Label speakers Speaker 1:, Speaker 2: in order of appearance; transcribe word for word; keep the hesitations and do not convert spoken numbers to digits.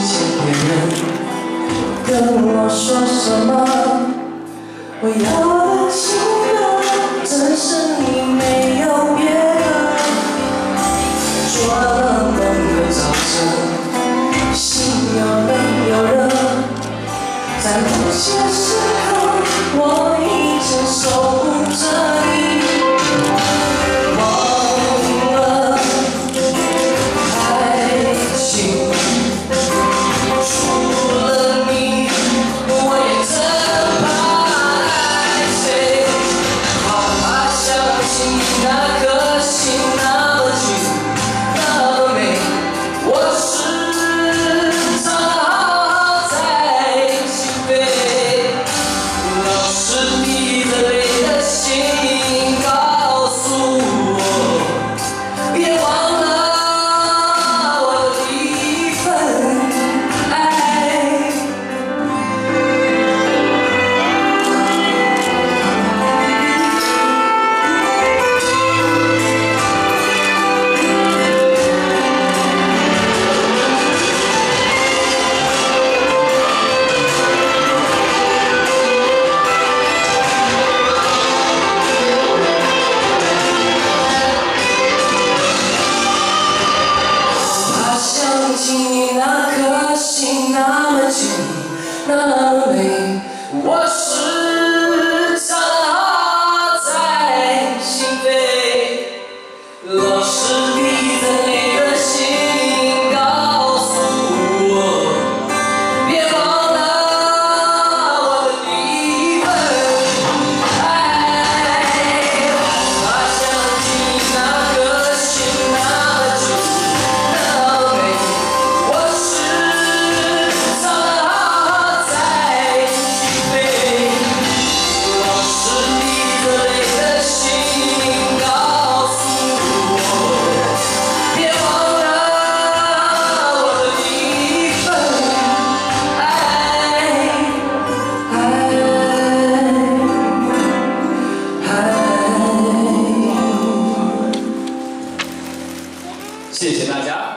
Speaker 1: 间别人跟我说什么，我要的心呢，只是你没有别的。做了梦的早晨，心有冷有热，在某些时刻，我一直守护着你。 你那颗心那么近，那么美，我时常在心扉。若是你的那个心告诉我，别忘了我的第一份爱。我想起你那颗心那么近，那么美。 谢谢大家。